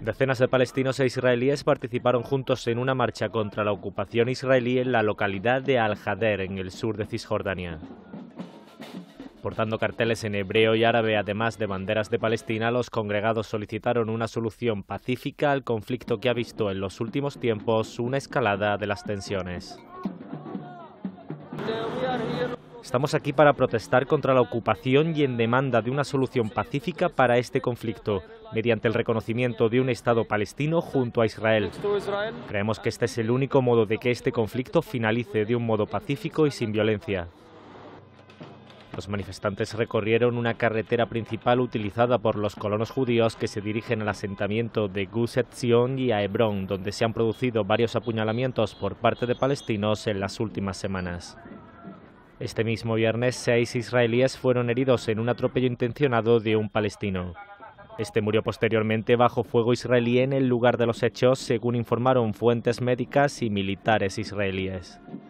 Decenas de palestinos e israelíes participaron juntos en una marcha contra la ocupación israelí en la localidad de Al-Jader, en el sur de Cisjordania. Portando carteles en hebreo y árabe, además de banderas de Palestina, los congregados solicitaron una solución pacífica al conflicto que ha visto en los últimos tiempos una escalada de las tensiones. Estamos aquí para protestar contra la ocupación y en demanda de una solución pacífica para este conflicto, mediante el reconocimiento de un Estado palestino junto a Israel. Creemos que este es el único modo de que este conflicto finalice de un modo pacífico y sin violencia. Los manifestantes recorrieron una carretera principal utilizada por los colonos judíos que se dirigen al asentamiento de Gus Etzion y a Hebrón, donde se han producido varios apuñalamientos por parte de palestinos en las últimas semanas. Este mismo viernes, 6 israelíes fueron heridos en un atropello intencionado de un palestino. Este murió posteriormente bajo fuego israelí en el lugar de los hechos, según informaron fuentes médicas y militares israelíes.